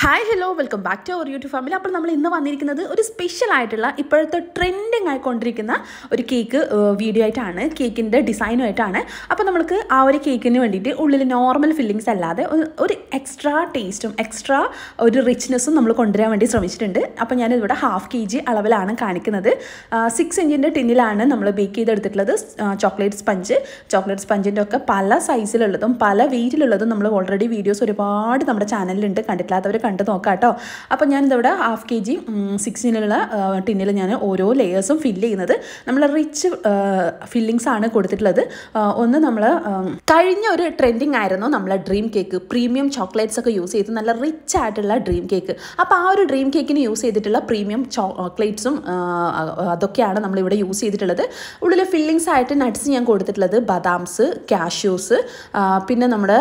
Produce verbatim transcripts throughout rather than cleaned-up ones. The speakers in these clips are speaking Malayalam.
Hi, hello, welcome back to our YouTube family. അപ്പോൾ നമ്മൾ ഇന്ന് വന്നിരിക്കുന്നത് ഒരു സ്പെഷ്യൽ ആയിട്ടുള്ള ഇപ്പോഴത്തെ ട്രെൻഡിങ് ആയിക്കൊണ്ടിരിക്കുന്ന ഒരു കേക്ക് വീഡിയോ ആയിട്ടാണ്, കേക്കിൻ്റെ ഡിസൈനുമായിട്ടാണ്. അപ്പോൾ നമുക്ക് ആ ഒരു കേക്കിന് വേണ്ടിയിട്ട് ഉള്ളിൽ നോർമൽ ഫില്ലിങ്സ് അല്ലാതെ ഒരു എക്സ്ട്രാ ടേസ്റ്റും എക്സ്ട്രാ ഒരു റിച്ച്നെസ്സും നമ്മൾ കൊണ്ടുവരാൻ വേണ്ടി ശ്രമിച്ചിട്ടുണ്ട്. അപ്പോൾ ഞാനിവിടെ ഹാഫ് കെ ജി അളവിലാണ് കാണിക്കുന്നത്. സിക്സ് ഇഞ്ചിൻ്റെ ടിന്നിലാണ് നമ്മൾ ബേക്ക് ചെയ്തെടുത്തിട്ടുള്ളത്. ചോക്ലേറ്റ് സ്പഞ്ച് ചോക്ലേറ്റ് സ്പഞ്ചിൻ്റെ ഒക്കെ പല സൈസിലുള്ളതും പല വെയിറ്റിലുള്ളതും നമ്മൾ ഓൾറെഡി വീഡിയോസ് ഒരുപാട് നമ്മുടെ ചാനലിലുണ്ട്, കണ്ടിട്ടില്ലാത്തവർ കണ്ട് നോക്കാം കേട്ടോ. അപ്പോൾ ഞാനിതിവിടെ ഹാഫ് കെ ജി സിക്സിനുള്ള ടിന്നിൽ ഞാൻ ഓരോ ലെയേഴ്സും ഫില്ല് ചെയ്യുന്നത് നമ്മൾ റിച്ച് ഫില്ലിങ്സ് ആണ് കൊടുത്തിട്ടുള്ളത്. ഒന്ന് നമ്മൾ കഴിഞ്ഞ ഒരു ട്രെൻഡിങ് ആയിരുന്നു നമ്മളെ ഡ്രീം കേക്ക്, പ്രീമിയം ചോക്ലേറ്റ്സ് ഒക്കെ യൂസ് ചെയ്ത് നല്ല റിച്ച് ആയിട്ടുള്ള ഡ്രീം കേക്ക്. അപ്പോൾ ആ ഒരു ഡ്രീം കേക്കിന് യൂസ് ചെയ്തിട്ടുള്ള പ്രീമിയം ചോക്ലേറ്റ്സും അതൊക്കെയാണ് നമ്മളിവിടെ യൂസ് ചെയ്തിട്ടുള്ളത്. ഉള്ളിൽ ഫില്ലിങ്സ് ആയിട്ട് നട്ട്സ് ഞാൻ കൊടുത്തിട്ടുള്ളത് ബദാംസ്, കാഷ്യൂസ്, പിന്നെ നമ്മുടെ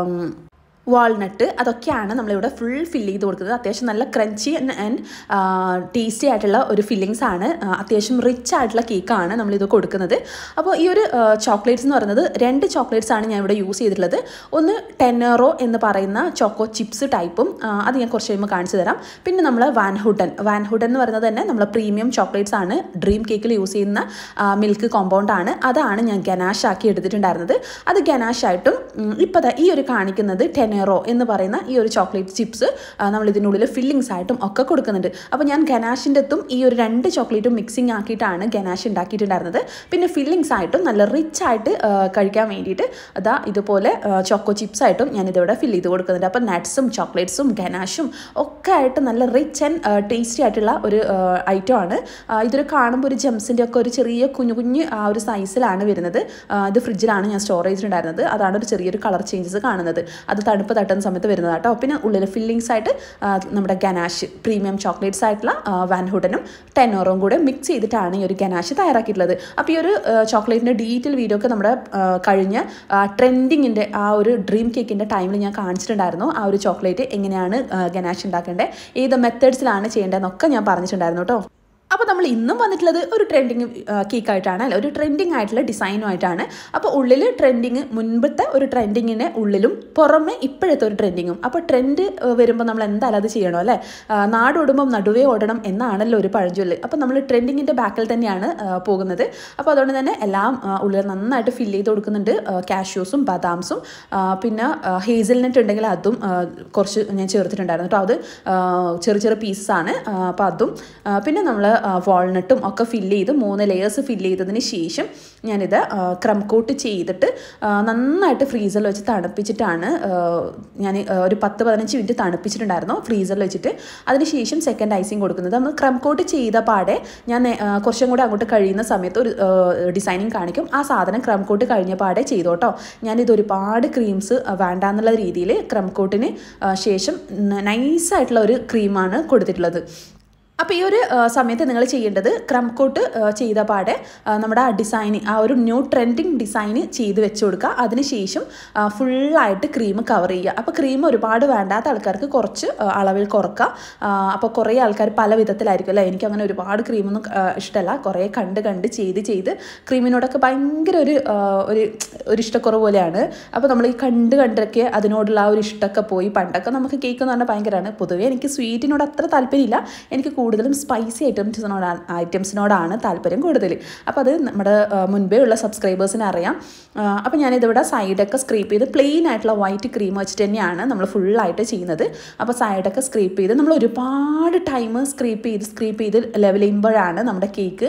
വാൾനട്ട്, അതൊക്കെയാണ് നമ്മളിവിടെ ഫുൾ ഫില്ല് ചെയ്ത് കൊടുക്കുന്നത്. അത്യാവശ്യം നല്ല ക്രഞ്ചി ആൻഡ് ടേസ്റ്റി ആയിട്ടുള്ള ഒരു ഫില്ലിങ്സ് ആണ്, അത്യാവശ്യം റിച്ച് ആയിട്ടുള്ള കേക്കാണ് നമ്മളിത് കൊടുക്കുന്നത്. അപ്പോൾ ഈ ഒരു ചോക്ലേറ്റ്സ് എന്ന് പറയുന്നത് രണ്ട് ചോക്ലേറ്റ്സ് ആണ് ഞാൻ ഇവിടെ യൂസ് ചെയ്തിട്ടുള്ളത്. ഒന്ന് ടെനറോ എന്ന് പറയുന്ന ചോക്കോ ചിപ്സ് ടൈപ്പും, അത് ഞാൻ കുറച്ച് കഴിയുമ്പോൾ കാണിച്ചു തരാം. പിന്നെ നമ്മൾ വാൻഹുഡൻ വാൻഹുഡൻ എന്ന് പറയുന്നത് തന്നെ നമ്മൾ പ്രീമിയം ചോക്ലേറ്റ്സ് ആണ്, ഡ്രീം കേക്കിൽ യൂസ് ചെയ്യുന്ന മിൽക്ക് കോമ്പൗണ്ട് ആണ്. അതാണ് ഞാൻ ഗനാഷ് ആക്കി എടുത്തിട്ടുണ്ടായിരുന്നത്. അത് ഗനാഷ് ആയിട്ടും ഇപ്പോൾ ഈ ഒരു കാണിക്കുന്നത് ടെന നെറോ എന്ന് പറയുന്ന ഈ ഒരു ചോക്ലേറ്റ് ചിപ്സ് നമ്മൾ ഇതിനുള്ളിൽ ഫില്ലിങ്സ് ആയിട്ടും ഒക്കെ കൊടുക്കുന്നുണ്ട്. അപ്പോൾ ഞാൻ ഗനാഷിൻ്റെ എത്തും ഈ ഒരു രണ്ട് ചോക്ലേറ്റും മിക്സിങ് ആക്കിയിട്ടാണ് ഗനാഷ് ഉണ്ടാക്കിയിട്ടുണ്ടായിരുന്നത്. പിന്നെ ഫില്ലിങ്സ് ആയിട്ടും നല്ല റിച്ച് ആയിട്ട് കഴിക്കാൻ വേണ്ടിയിട്ട് അതാ ഇതുപോലെ ചോക്കോ ചിപ്സ് ആയിട്ടും ഞാനിതിവിടെ ഫില്ല് ചെയ്ത് കൊടുക്കുന്നുണ്ട്. അപ്പോൾ നട്ട്സും ചോക്ലേറ്റ്സും ഗനാഷും ഒക്കെ ആയിട്ട് നല്ല റിച്ച് ആൻഡ് ടേസ്റ്റി ആയിട്ടുള്ള ഒരു ഐറ്റം ആണ്. ഇതൊരു കാണുമ്പോൾ ഒരു ജംസിൻ്റെ ഒക്കെ ഒരു ചെറിയ കുഞ്ഞു കുഞ്ഞ് ആ ഒരു സൈസിലാണ് വരുന്നത്. ഇത് ഫ്രിഡ്ജിലാണ് ഞാൻ സ്റ്റോർ ചെയ്തിട്ടുണ്ടായിരുന്നത്. അതാണ് ഒരു ചെറിയൊരു കളർ ചേഞ്ചസ് കാണുന്നത്. അത് തണുപ്പ് തട്ടുന്ന സമയത്ത് വരുന്നത് കേട്ടോ. പിന്നെ ഉള്ളിൽ ഫില്ലിങ്സ് ആയിട്ട് നമ്മുടെ ഗനാഷ് പ്രീമിയം ചോക്ലേറ്റ്സ് ആയിട്ടുള്ള വാൻഹുഡനും ടെനോറും കൂടെ മിക്സ് ചെയ്തിട്ടാണ് ഈ ഒരു ഗനാഷ് തയ്യാറാക്കിയിട്ടുള്ളത്. അപ്പോൾ ഈ ഒരു ചോക്ലേറ്റിൻ്റെ ഡീറ്റെയിൽ വീഡിയോ ഒക്കെ നമ്മുടെ കഴിഞ്ഞ ട്രെൻഡിങ്ങിൻ്റെ ആ ഒരു ഡ്രീം കേക്കിൻ്റെ ടൈമിൽ ഞാൻ കാണിച്ചിട്ടുണ്ടായിരുന്നു. ആ ഒരു ചോക്ലേറ്റ് എങ്ങനെയാണ് ഗനാഷ് ഉണ്ടാക്കേണ്ടത്, ഏത് മെത്തേഡ്സിലാണ് ചെയ്യേണ്ടതെന്നൊക്കെ ഞാൻ പറഞ്ഞിട്ടുണ്ടായിരുന്നു കേട്ടോ. അപ്പോൾ നമ്മൾ ഇന്നും വന്നിട്ടുള്ളത് ഒരു ട്രെൻഡിങ് കേക്കായിട്ടാണ്, അല്ല ഒരു ട്രെൻഡിങ് ആയിട്ടുള്ള ഡിസൈനുമായിട്ടാണ്. അപ്പോൾ ഉള്ളിൽ ട്രെൻഡിങ്, മുൻപത്തെ ഒരു ട്രെൻഡിങ്ങിന് ഉള്ളിലും പുറമെ ഇപ്പോഴത്തെ ഒരു ട്രെൻഡിങ്ങും. അപ്പോൾ ട്രെൻഡ് വരുമ്പോൾ നമ്മൾ എന്തായാലും അത് ചെയ്യണം അല്ലേ, നാടോടുമ്പം നടുവേ ഓടണം എന്നാണല്ലോ ഒരു പഴഞ്ചൊല്ല്. അപ്പോൾ നമ്മൾ ട്രെൻഡിങ്ങിൻ്റെ ബാക്കിൽ തന്നെയാണ് പോകുന്നത്. അപ്പോൾ അതുകൊണ്ട് തന്നെ എല്ലാം ഉള്ളിൽ നന്നായിട്ട് ഫില്ല് ചെയ്ത് കൊടുക്കുന്നുണ്ട്. കാഷ്യൂസും ബദാംസും പിന്നെ ഹേസൽനട്ട് ഉണ്ടെങ്കിൽ അതും കുറച്ച് ഞാൻ ചേർത്തിട്ടുണ്ടായിരുന്നു കേട്ടോ. അത് ചെറിയ ചെറിയ പീസസ് ആണ്. അപ്പോൾ അതും പിന്നെ നമ്മൾ വാൾനട്ടും ഒക്കെ ഫില്ല് ചെയ്ത് മൂന്ന് ലെയേഴ്സ് ഫില്ല് ചെയ്തതിന് ശേഷം ഞാനിത് ക്രം കോട്ട് ചെയ്തിട്ട് നന്നായിട്ട് ഫ്രീസറിൽ വെച്ച് തണുപ്പിച്ചിട്ടാണ് ഞാൻ ഒരു പത്ത് പതിനഞ്ച് മിനിറ്റ് തണുപ്പിച്ചിട്ടുണ്ടായിരുന്നു ഫ്രീസറിൽ വെച്ചിട്ട്. അതിന് ശേഷം സെക്കൻഡ് ഐസിങ് കൊടുക്കുന്നത് നമ്മൾ ക്രം കോട്ട് ചെയ്ത പാടെ ഞാൻ കുറച്ചും കൂടെ അങ്ങോട്ട് കഴിയുന്ന സമയത്ത് ഒരു ഡിസൈനിങ് കാണിക്കും. ആ സാധനം ക്രം കോട്ട് കഴിഞ്ഞ പാടെ ചെയ്തോട്ടോ. ഞാനിത് ഒരുപാട് ക്രീംസ് വേണ്ടാന്നുള്ള രീതിയിൽ ക്രം കോട്ടിന് ശേഷം നൈസായിട്ടുള്ള ഒരു ക്രീമാണ് കൊടുത്തിട്ടുള്ളത്. അപ്പോൾ ഈ ഒരു സമയത്ത് നിങ്ങൾ ചെയ്യേണ്ടത് ക്രം കോട്ട് ചെയ്ത പാടെ നമ്മുടെ ആ ഡിസൈന്, ആ ഒരു ന്യൂ ട്രെൻഡിങ് ഡിസൈന് ചെയ്ത് വെച്ച് കൊടുക്കുക. അതിനുശേഷം ഫുള്ളായിട്ട് ക്രീം കവർ ചെയ്യുക. അപ്പോൾ ക്രീം ഒരുപാട് വേണ്ടാത്ത ആൾക്കാർക്ക് കുറച്ച് അളവിൽ കുറക്കുക. അപ്പോൾ കുറേ ആൾക്കാർ പല വിധത്തിലായിരിക്കും അല്ലേ, എനിക്ക് അങ്ങനെ ഒരുപാട് ക്രീമൊന്നും ഇഷ്ടമല്ല. കുറേ കണ്ട് കണ്ട് ചെയ്ത് ചെയ്ത് ക്രീമിനോടൊക്കെ ഭയങ്കര ഒരു ഒരു ഒരു ഇഷ്ടക്കുറവ് പോലെയാണ്. അപ്പോൾ നമ്മൾ ഈ കണ്ട് കണ്ടൊക്കെ അതിനോടുള്ള ആ ഒരു ഇഷ്ടമൊക്കെ പോയി. പണ്ടൊക്കെ നമുക്ക് കേക്ക് എന്ന് പറഞ്ഞാൽ ഭയങ്കരമാണ്. പൊതുവേ എനിക്ക് സ്വീറ്റിനോട് അത്ര താല്പര്യമില്ല, എനിക്ക് കൂടുതലും സ്പൈസി ഐറ്റംസിനോടാണ് ഐറ്റംസിനോടാണ് താല്പര്യം കൂടുതൽ. അപ്പോൾ അത് നമ്മുടെ മുൻപേ ഉള്ള സബ്സ്ക്രൈബേഴ്സിന് അറിയാം. അപ്പോൾ ഞാനിതിവിടെ സൈഡൊക്കെ സ്ക്രീപ്പ് ചെയ്ത് പ്ലെയിൻ ആയിട്ടുള്ള വൈറ്റ് ക്രീം വെച്ചിട്ട് തന്നെയാണ് നമ്മൾ ഫുള്ളായിട്ട് ചെയ്യുന്നത്. അപ്പോൾ സൈഡൊക്കെ സ്ക്രീപ്പ് ചെയ്ത് നമ്മൾ ഒരുപാട് ടൈം സ്ക്രീപ്പ് ചെയ്ത് സ്ക്രീപ്പ് ചെയ്ത് ലെവൽ ചെയ്യുമ്പോഴാണ് നമ്മുടെ കേക്ക്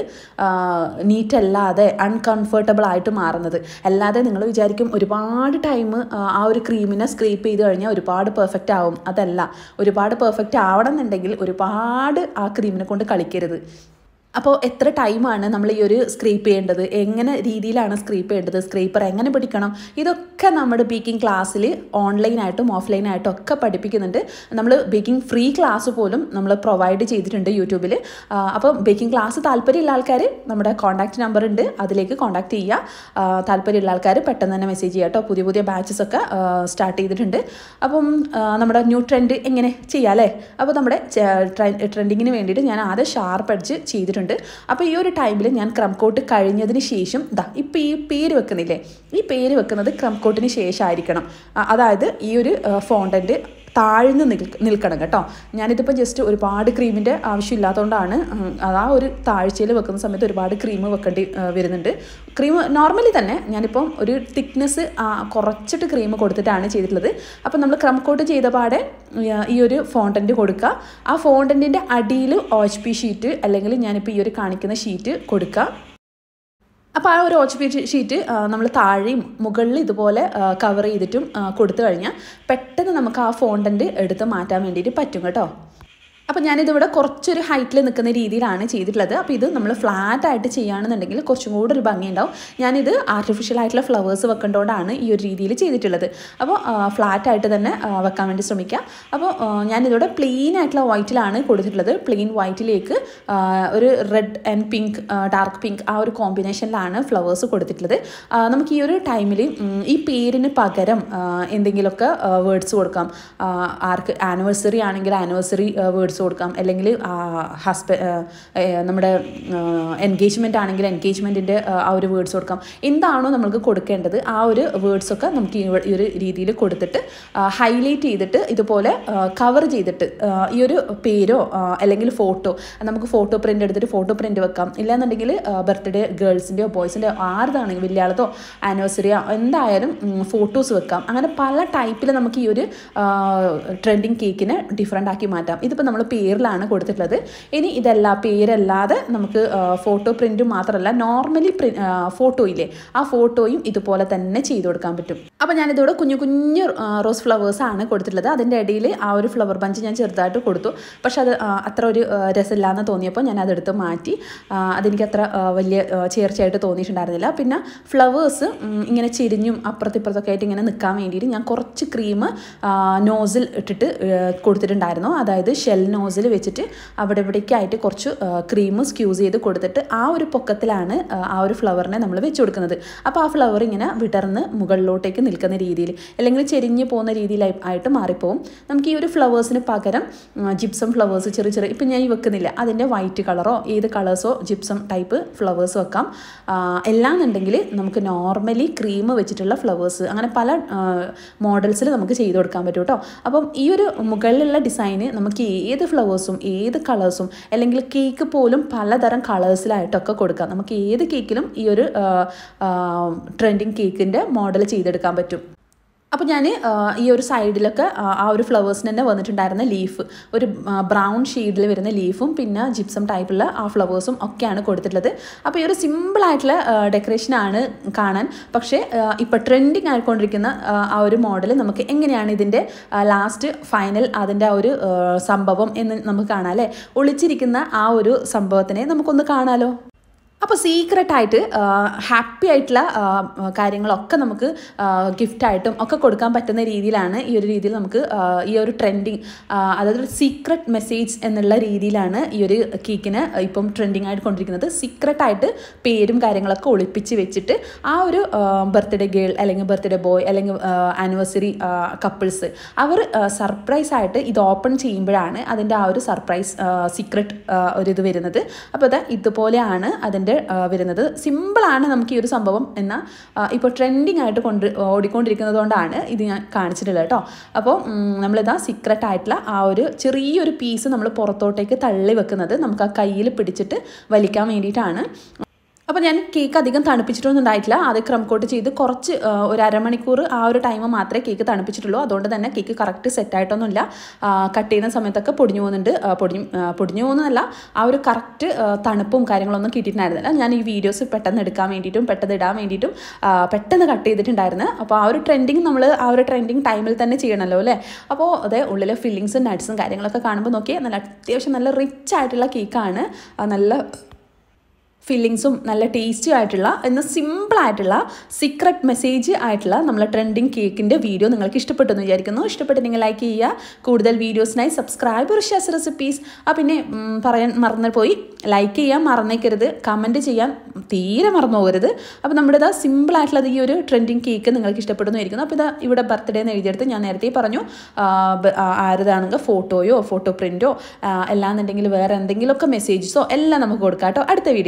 നീറ്റ് അല്ലാതെ അൺകംഫർട്ടബിൾ ആയിട്ട് മാറുന്നത്. അല്ലാതെ നിങ്ങൾ വിചാരിക്കും ഒരുപാട് ടൈം ആ ഒരു ക്രീമിനെ സ്ക്രീപ്പ് ചെയ്ത് കഴിഞ്ഞാൽ ഒരുപാട് പെർഫെക്റ്റ് ആവും. അതല്ല, ഒരുപാട് പെർഫെക്റ്റ് ആവണം എന്നുണ്ടെങ്കിൽ ഒരുപാട് ആ ക്രീമിനെ കൊണ്ട് കളിക്കരുത്. അപ്പോൾ എത്ര ടൈമാണ് നമ്മൾ ഈ ഒരു സ്ക്രീപ്പ് ചെയ്യേണ്ടത്, എങ്ങനെ രീതിയിലാണ് സ്ക്രീപ്പ് ചെയ്യേണ്ടത്, സ്ക്രീപ്പർ എങ്ങനെ പിടിക്കണം, ഇതൊക്കെ നമ്മുടെ ബേക്കിംഗ് ക്ലാസ്സിൽ ഓൺലൈനായിട്ടും ഓഫ്ലൈനായിട്ടും ഒക്കെ പഠിപ്പിക്കുന്നുണ്ട്. നമ്മൾ ബേക്കിംഗ് ഫ്രീ ക്ലാസ് പോലും നമ്മൾ പ്രൊവൈഡ് ചെയ്തിട്ടുണ്ട് യൂട്യൂബിൽ. അപ്പോൾ ബേക്കിംഗ് ക്ലാസ് താല്പര്യമുള്ള ആൾക്കാർ നമ്മുടെ കോൺടാക്റ്റ് നമ്പർ ഉണ്ട്, അതിലേക്ക് കോൺടാക്ട് ചെയ്യുക. താല്പര്യമുള്ള ആൾക്കാർ പെട്ടെന്ന് തന്നെ മെസ്സേജ് ചെയ്യുക കേട്ടോ. പുതിയ പുതിയ ബാച്ചസ് ഒക്കെ സ്റ്റാർട്ട് ചെയ്തിട്ടുണ്ട്. അപ്പം നമ്മുടെ ന്യൂ ട്രെൻഡ് എങ്ങനെ ചെയ്യാം അല്ലേ. അപ്പോൾ നമ്മുടെ ട്രെൻഡിങ്ങിന് വേണ്ടിയിട്ട് ഞാൻ ആദ്യം ഷാർപ്പ് എഡ്ജ് ചെയ്തിട്ടുണ്ട്. അപ്പോൾ ഈ ഒരു ടൈമിൽ ഞാൻ ക്രം കോട്ട് കഴിഞ്ഞതിന് ശേഷം ദാ ഇപ്പോൾ ഈ പേര് വെക്കുന്നില്ലേ, ഈ പേര് വെക്കുന്നത് ക്രം കോട്ടിന് ശേഷമായിരിക്കണം. അതായത് ഈ ഒരു ഫോണ്ടൻറ്റ് താഴ്ന്ന് നിൽക്കണം കേട്ടോ. ഞാനിതിപ്പോൾ ജസ്റ്റ് ഒരുപാട് ക്രീമിൻ്റെ ആവശ്യമില്ലാത്തതുകൊണ്ടാണ് അതാ ഒരു താഴ്ചയിൽ വെക്കുന്ന സമയത്ത് ഒരുപാട് ക്രീം വെക്കേണ്ടി വരുന്നുണ്ട്. ക്രീം നോർമലി തന്നെ ഞാനിപ്പം ഒരു തിക്നെസ് കുറച്ചിട്ട് ക്രീം കൊടുത്തിട്ടാണ് ചെയ്തിട്ടുള്ളത്. അപ്പം നമ്മൾ ക്രം കോട്ട് ചെയ്ത പാടെ ഈ ഒരു ഫോണ്ടൻറ്റ് കൊടുക്കുക. ആ ഫോണ്ടൻറ്റിൻ്റെ അടിയിൽ ഒ എച്ച് പി ഷീറ്റ് അല്ലെങ്കിൽ ഞാനിപ്പോൾ ഈ ഒരു കാണിക്കുന്ന ഷീറ്റ് കൊടുക്കുക. അപ്പോൾ ആ ഒരു ഒ എച്ച് പി ഷീറ്റ് നമ്മൾ താഴെയും മുകളിൽ ഇതുപോലെ കവർ ചെയ്തിട്ടും കൊടുത്തു കഴിഞ്ഞാൽ പെട്ടെന്ന് നമുക്ക് ആ ഫോണ്ടൻറ്റ് എടുത്ത് മാറ്റാൻ വേണ്ടിയിട്ട് പറ്റും കേട്ടോ. അപ്പോൾ ഞാനിതിവിടെ കുറച്ചൊരു ഹൈറ്റിൽ നിൽക്കുന്ന രീതിയിലാണ് ചെയ്തിട്ടുള്ളത്. അപ്പോൾ ഇത് നമ്മൾ ഫ്ലാറ്റായിട്ട് ചെയ്യുകയാണെന്നുണ്ടെങ്കിൽ കുറച്ചും കൂടെ ഒരു ഭംഗിയുണ്ടാവും. ഞാനിത് ആർട്ടിഫിഷ്യൽ ആയിട്ടുള്ള ഫ്ലവേഴ്സ് വെക്കേണ്ടതുകൊണ്ടാണ് ഈ ഒരു രീതിയിൽ ചെയ്തിട്ടുള്ളത്. അപ്പോൾ ഫ്ലാറ്റായിട്ട് തന്നെ വെക്കാൻ വേണ്ടി ശ്രമിക്കുക. അപ്പോൾ ഞാനിതിവിടെ പ്ലെയിൻ ആയിട്ടുള്ള വൈറ്റിലാണ് കൊടുത്തിട്ടുള്ളത്. പ്ലെയിൻ വൈറ്റിലേക്ക് ഒരു red and pink, dark pink ആ ഒരു കോമ്പിനേഷനിലാണ് ഫ്ലവേഴ്സ് കൊടുത്തിട്ടുള്ളത്. നമുക്ക് ഈ ഒരു ടൈമിൽ ഈ പേരിന് പകരം എന്തെങ്കിലുമൊക്കെ വേർഡ്സ് കൊടുക്കാം. ആർക്ക് ആനിവേഴ്സറി ആണെങ്കിൽ ആനിവേഴ്സറി വേർഡ്സ് കൊടുക്കാം, അല്ലെങ്കിൽ ഹസ്ബൻഡ് നമ്മുടെ എൻഗേജ്മെൻ്റ് ആണെങ്കിൽ എൻഗേജ്മെൻറ്റിൻ്റെ ആ ഒരു വേർഡ്സ് കൊടുക്കാം. എന്താണോ നമ്മൾക്ക് കൊടുക്കേണ്ടത് ആ ഒരു വേർഡ്സൊക്കെ നമുക്ക് ഈ ഒരു രീതിയിൽ കൊടുത്തിട്ട് ഹൈലൈറ്റ് ചെയ്തിട്ട് ഇതുപോലെ കവർ ചെയ്തിട്ട് ഈ ഒരു പേരോ അല്ലെങ്കിൽ ഫോട്ടോ, നമുക്ക് ഫോട്ടോ പ്രിൻ്റ് എടുത്തിട്ട് ഫോട്ടോ പ്രിൻ്റ് വെക്കാം. ഇല്ലാന്നുണ്ടെങ്കിൽ ബർത്ത്ഡേ ഗേൾസിൻ്റെയോ ബോയ്സിൻ്റെയോ ആരുതാണെങ്കിൽ വലിയ ആളതോ ആനിവേഴ്സറിയോ എന്തായാലും ഫോട്ടോസ് വെക്കാം. അങ്ങനെ പല ടൈപ്പിൽ നമുക്ക് ഈ ഒരു ട്രെൻഡിങ് കേക്കിനെ ഡിഫറെൻ്റ് ആക്കി മാറ്റാം. ഇതിപ്പോൾ നമ്മൾ പേരിലാണ് കൊടുത്തിട്ടുള്ളത്. ഇനി ഇതല്ല പേരല്ലാതെ നമുക്ക് ഫോട്ടോ പ്രിൻറ്റും മാത്രമല്ല നോർമലി പ്രി ഫോട്ടോയില്ലേ ആ ഫോട്ടോയും ഇതുപോലെ തന്നെ ചെയ്ത് കൊടുക്കാൻ പറ്റും. അപ്പോൾ ഞാനിതോടെ കുഞ്ഞു കുഞ്ഞു റോസ് ഫ്ലവേഴ്സാണ് കൊടുത്തിട്ടുള്ളത്. അതിൻ്റെ ഇടയിൽ ആ ഒരു ഫ്ലവർ ബഞ്ച് ഞാൻ ചെറുതായിട്ട് കൊടുത്തു. പക്ഷെ അത് അത്ര ഒരു രസമില്ലാന്ന് തോന്നിയപ്പോൾ ഞാൻ അതെടുത്ത് മാറ്റി. അതെനിക്ക് അത്ര വലിയ ചേർച്ചയായിട്ട് തോന്നിയിട്ടുണ്ടായിരുന്നില്ല. പിന്നെ ഫ്ലവേഴ്സ് ഇങ്ങനെ ചെരിഞ്ഞും അപ്പുറത്തിപ്പുറത്തൊക്കെ ആയിട്ട് ഇങ്ങനെ നിൽക്കാൻ വേണ്ടിയിട്ട് ഞാൻ കുറച്ച് ക്രീം നോസിൽ ഇട്ടിട്ട് കൊടുത്തിട്ടുണ്ടായിരുന്നു. അതായത് ഷെൽ നോസിൽ വെച്ചിട്ട് അവിടെ ഇവിടേക്കായിട്ട് കുറച്ച് ക്രീം സ്ക്യൂസ് ചെയ്ത് കൊടുത്തിട്ട് ആ ഒരു പൊക്കത്തിലാണ് ആ ഒരു ഫ്ലവറിനെ നമ്മൾ വെച്ച് കൊടുക്കുന്നത്. അപ്പോൾ ആ ഫ്ലവർ ഇങ്ങനെ വിടർന്ന് മുകളിലോട്ടേക്ക് നിൽക്കുന്ന രീതിയിൽ അല്ലെങ്കിൽ ചെരിഞ്ഞ് പോകുന്ന രീതിയിലായി ആയിട്ട് മാറിപ്പോവും. നമുക്ക് ഈ ഒരു ഫ്ലവേഴ്സിന് പകരം ജിപ്സം ഫ്ലവേഴ്സ് ചെറിയ ചെറിയ ഇപ്പം ഞാൻ ഈ വെക്കുന്നില്ല അതിൻ്റെ വൈറ്റ് കളറോ ഏത് കളേഴ്സോ ജിപ്സം ടൈപ്പ് ഫ്ലവേഴ്സ് വെക്കാം. എല്ലാന്നുണ്ടെങ്കിൽ നമുക്ക് നോർമലി ക്രീം വെച്ചിട്ടുള്ള ഫ്ലവേഴ്സ് അങ്ങനെ പല മോഡൽസിൽ നമുക്ക് ചെയ്ത് കൊടുക്കാൻ പറ്റും കേട്ടോ. അപ്പം ഈ ഒരു മുകളിലുള്ള ഡിസൈന് നമുക്ക് ഏത് ഫ്ലവേഴ്സും ഏത് കളേഴ്സും അല്ലെങ്കിൽ കേക്ക് പോലും പലതരം കളേഴ്സിലായിട്ടൊക്കെ കൊടുക്കാം. നമുക്ക് ഏത് കേക്കിലും ഈ ഒരു ട്രെൻഡിങ് കേക്കിൻ്റെ മോഡൽ ചെയ്തെടുക്കാൻ പറ്റും. അപ്പോൾ ഞാൻ ഈ ഒരു സൈഡിലൊക്കെ ആ ഒരു ഫ്ലവേഴ്സിന് തന്നെ വന്നിട്ടുണ്ടായിരുന്ന ലീഫ് ഒരു ബ്രൗൺ ഷെയ്ഡിൽ വരുന്ന ലീഫും പിന്നെ ജിപ്സം ടൈപ്പുള്ള ആ ഫ്ലവേഴ്സും ഒക്കെയാണ് കൊടുത്തിട്ടുള്ളത്. അപ്പോൾ ഈ ഒരു സിമ്പിളായിട്ടുള്ള ഡെക്കറേഷനാണ് കാണാൻ. പക്ഷേ ഇപ്പോൾ ട്രെൻഡിങ് ആയിക്കൊണ്ടിരിക്കുന്ന ആ ഒരു മോഡൽ നമുക്ക് എങ്ങനെയാണ് ഇതിൻ്റെ ലാസ്റ്റ് ഫൈനൽ അതിൻ്റെ ആ ഒരു സംഭവം എന്ന് നമുക്ക് കാണാം അല്ലേ. ഒളിച്ചിരിക്കുന്ന ആ ഒരു സംഭവത്തിനെ നമുക്കൊന്ന് കാണാമല്ലോ. അപ്പോൾ സീക്രട്ടായിട്ട് ഹാപ്പി ആയിട്ടുള്ള കാര്യങ്ങളൊക്കെ നമുക്ക് ഗിഫ്റ്റായിട്ടും ഒക്കെ കൊടുക്കാൻ പറ്റുന്ന രീതിയിലാണ് ഈ ഒരു രീതിയിൽ നമുക്ക് ഈ ഒരു ട്രെൻഡിങ് അതായത് ഒരു സീക്രട്ട് മെസ്സേജ് എന്നുള്ള രീതിയിലാണ് ഈ ഒരു കേക്കിന് ഇപ്പം ട്രെൻഡിങ് ആയിട്ട് കൊണ്ടിരിക്കുന്നത്. സീക്രട്ടായിട്ട് പേരും കാര്യങ്ങളൊക്കെ ഒളിപ്പിച്ച് വെച്ചിട്ട് ആ ഒരു ബർത്ത്ഡേ ഗേൾ അല്ലെങ്കിൽ ബർത്ത്ഡേ ബോയ് അല്ലെങ്കിൽ ആനിവേഴ്സറി കപ്പിൾസ് അവർ സർപ്രൈസ് ആയിട്ട് ഇത് ഓപ്പൺ ചെയ്യുമ്പോഴാണ് അതിൻ്റെ ആ ഒരു സർപ്രൈസ് സീക്രട്ട് ഒരിത് വരുന്നത്. അപ്പോൾ അത് ഇതുപോലെയാണ് അതിൻ്റെ വരുന്നത്. സിമ്പിളാണ് നമുക്ക് ഈ ഒരു സംഭവം എന്നാൽ ഇപ്പോൾ ട്രെൻഡിങ് ആയിട്ട് കൊണ്ട് ഓടിക്കൊണ്ടിരിക്കുന്നത് കൊണ്ടാണ് ഇത് ഞാൻ കാണിച്ചിട്ടുള്ളത് കേട്ടോ. അപ്പോൾ നമ്മളിതാ സീക്രട്ട് ആയിട്ടുള്ള ആ ഒരു ചെറിയൊരു പീസ് നമ്മൾ പുറത്തോട്ടേക്ക് തള്ളി വെക്കുന്നത് നമുക്ക് ആ കയ്യിൽ പിടിച്ചിട്ട് വലിക്കാൻ വേണ്ടിയിട്ടാണ്. അപ്പോൾ ഞാൻ കേക്ക് അധികം തണുപ്പിച്ചിട്ടൊന്നും ഉണ്ടായിട്ടില്ല. അത് ക്രം കോട്ട് ചെയ്ത് കുറച്ച് ഒരു അരമണിക്കൂർ ആ ഒരു ടൈം മാത്രമേ കേക്ക് തണുപ്പിച്ചിട്ടുള്ളൂ. അതുകൊണ്ട് തന്നെ കേക്ക് കറക്റ്റ് സെറ്റായിട്ടൊന്നുമില്ല. കട്ട് ചെയ്യുന്ന സമയത്തൊക്കെ പൊടിഞ്ഞു പോകുന്നുണ്ട്. പൊടിഞ്ഞു പൊടിഞ്ഞു പോകുന്നതല്ല ആ ഒരു കറക്റ്റ് തണുപ്പും കാര്യങ്ങളൊന്നും കിട്ടിയിട്ടുണ്ടായിരുന്നില്ല. ഞാൻ ഈ വീഡിയോസ് പെട്ടെന്ന് എടുക്കാൻ വേണ്ടിയിട്ടും പെട്ടെന്ന് ഇടാൻ വേണ്ടിയിട്ടും പെട്ടെന്ന് കട്ട് ചെയ്തിട്ടുണ്ടായിരുന്നു. അപ്പോൾ ആ ഒരു ട്രെൻഡിങ് നമ്മൾ ആ ഒരു ട്രെൻഡിങ് ടൈമിൽ തന്നെ ചെയ്യണമല്ലോ അല്ലേ. അപ്പോൾ അതേ ഉള്ളിലെ ഫില്ലിങ്സും നട്ട്സും കാര്യങ്ങളൊക്കെ കാണുമ്പോൾ നോക്കിയാൽ നല്ല അത്യാവശ്യം നല്ല റിച്ച് ആയിട്ടുള്ള കേക്കാണ്. നല്ല ഫില്ലിങ്സും നല്ല ടേസ്റ്റി ആയിട്ടുള്ള എന്നാൽ സിമ്പിളായിട്ടുള്ള സീക്രട്ട് മെസ്സേജ് ആയിട്ടുള്ള നമ്മളെ ട്രെൻഡിങ് കേക്കിൻ്റെ വീഡിയോ നിങ്ങൾക്ക് ഇഷ്ടപ്പെട്ടെന്ന് വിചാരിക്കുന്നു. ഇഷ്ടപ്പെട്ടിട്ടുണ്ടെങ്കിൽ ലൈക്ക് ചെയ്യുക. കൂടുതൽ വീഡിയോസിനായി സബ്സ്ക്രൈബ് റുഷാസ് റെസിപ്പീസ്. ആ പിന്നെ പറയാൻ മറന്നു പോയി, ലൈക്ക് ചെയ്യാൻ മറന്നേക്കരുത്, കമൻറ്റ് ചെയ്യാൻ തീരെ മറന്നു പോകരുത്. അപ്പോൾ നമ്മുടെ ഇതാ സിമ്പിളായിട്ടുള്ളത് ഈ ഒരു ട്രെൻഡിങ് കേക്ക് നിങ്ങൾക്ക് ഇഷ്ടപ്പെടുന്നു വിചാരിക്കുന്നു. അപ്പോൾ ഇതാ ഇവിടെ ബർത്ത്ഡേ എന്ന് എഴുതിയെടുത്ത് ഞാൻ നേരത്തെ പറഞ്ഞു ആരതാണെങ്കിൽ ഫോട്ടോയോ ഫോട്ടോ പ്രിൻറ്റോ അല്ലാന്നുണ്ടെങ്കിൽ വേറെ എന്തെങ്കിലുമൊക്കെ മെസ്സേജസോ എല്ലാം നമുക്ക് കൊടുക്കാം കേട്ടോ. അടുത്ത വീഡിയോ